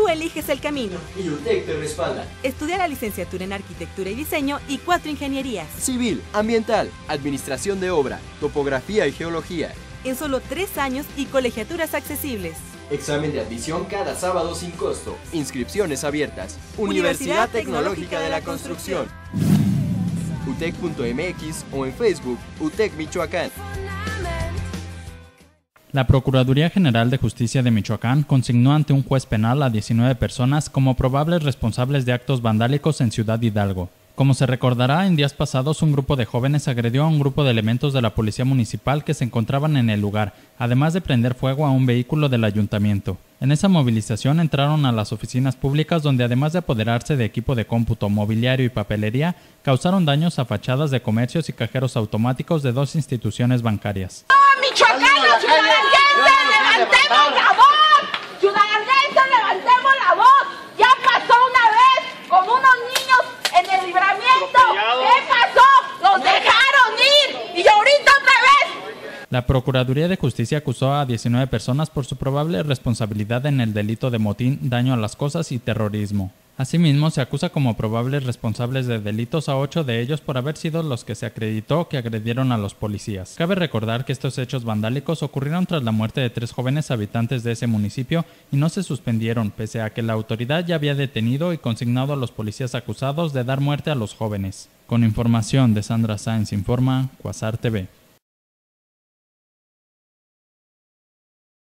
Tú eliges el camino. Y UTEC te respalda. Estudia la licenciatura en Arquitectura y Diseño y 4 ingenierías. Civil, ambiental, administración de obra, topografía y geología. En solo 3 años y colegiaturas accesibles. Examen de admisión cada sábado sin costo. Inscripciones abiertas. Universidad Tecnológica de la Construcción. UTEC.mx o en Facebook UTEC Michoacán. La Procuraduría General de Justicia de Michoacán consignó ante un juez penal a 19 personas como probables responsables de actos vandálicos en Ciudad Hidalgo. Como se recordará, en días pasados un grupo de jóvenes agredió a un grupo de elementos de la Policía Municipal que se encontraban en el lugar, además de prender fuego a un vehículo del ayuntamiento. En esa movilización entraron a las oficinas públicas donde, además de apoderarse de equipo de cómputo, mobiliario y papelería, causaron daños a fachadas de comercios y cajeros automáticos de 2 instituciones bancarias. ¡Michoacanos, ciudadanenses, levantemos la voz! ¡Ciudadanenses, levantemos la voz! ¡Ya pasó una vez con unos niños en el Libramiento! ¿Qué pasó? ¡Los dejaron ir! ¡Y ahorita otra vez! La Procuraduría de Justicia acusó a 19 personas por su probable responsabilidad en el delito de motín, daño a las cosas y terrorismo. Asimismo, se acusa como probables responsables de delitos a 8 de ellos por haber sido los que se acreditó que agredieron a los policías. Cabe recordar que estos hechos vandálicos ocurrieron tras la muerte de 3 jóvenes habitantes de ese municipio y no se suspendieron, pese a que la autoridad ya había detenido y consignado a los policías acusados de dar muerte a los jóvenes. Con información de Sandra Sáenz Informa, Cuasar TV.